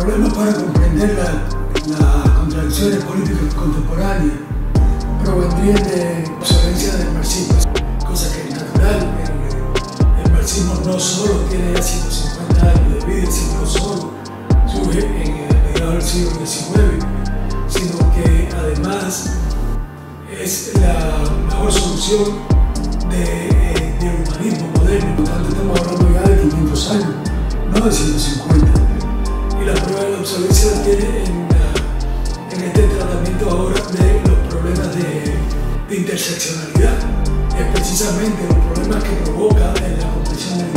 problema para comprender las contradicciones políticas contemporáneas provendrían de observancia del marxismo, cosa que es natural. El marxismo no solo tiene ya 150 años de vida, sino solo surge en mediados del siglo XIX, sino que además es la mejor solución del humanismo moderno. Por tanto, estamos hablando ya de 500 años, no de 150. Y la prueba de la obsolescencia la tiene en este tratamiento ahora de los problemas de interseccionalidad. Es precisamente los problemas que provoca en la comprensión del